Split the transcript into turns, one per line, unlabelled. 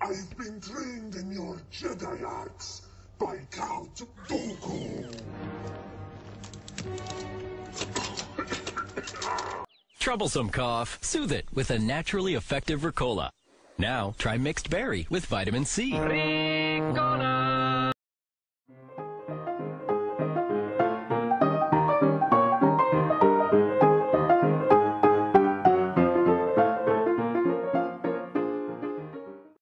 I've been trained in your Jedi arts by Count Dooku.
Troublesome cough? Soothe it with a naturally effective Ricola. Now, try mixed berry with vitamin C.
Ricola.